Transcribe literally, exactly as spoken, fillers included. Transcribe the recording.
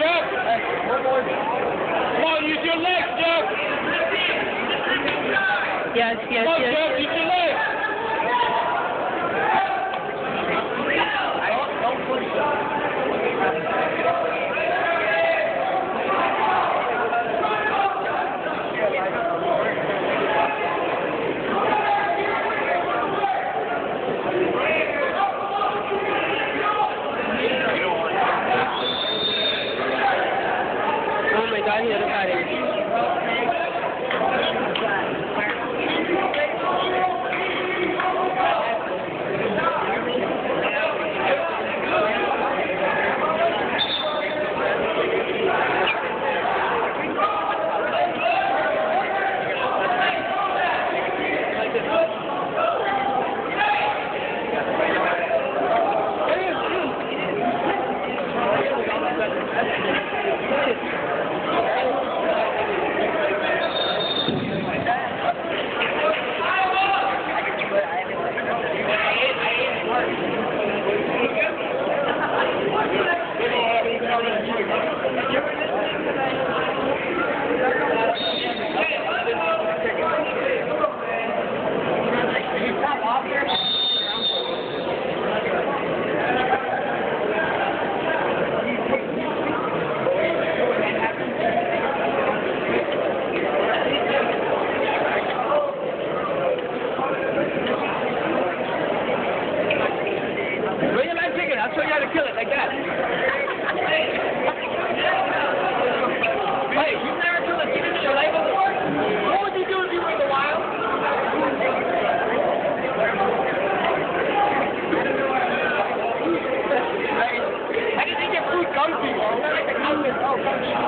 Jeff. Come on, use your legs, Jeff. Yes, yes, Come on, yes. Jeff, use your legs. Don't push it. Oh my God, he had a fighting. I'll show you how to kill it like that. Hey, you've never killed a chicken in your life before? What would you do if you were in the wild? How do you think your food comes to you? It's not like the cow says, oh, come to you.